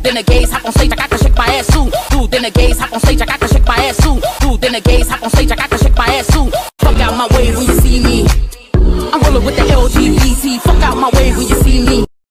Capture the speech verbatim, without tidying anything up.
then the gays hop on stage, I got to shake my ass too. Dude, then the gays hop on stage, I got to shake my ass too. Dude, then the gays hop on stage, I got to shake my ass too. Fuck out my way when you see me. I'm rolling with the L G B T. Fuck out my way when you see me.